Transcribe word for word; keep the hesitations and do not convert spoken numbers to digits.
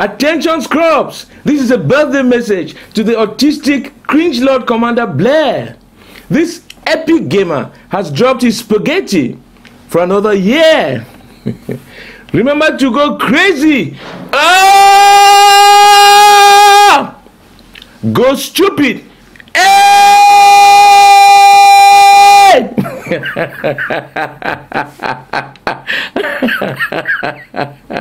Attention scrubs, this is a birthday message to the autistic cringe lord Commander Blair. This epic gamer has dropped his spaghetti for another year. Remember to go crazy. Ah! Go stupid. Hey!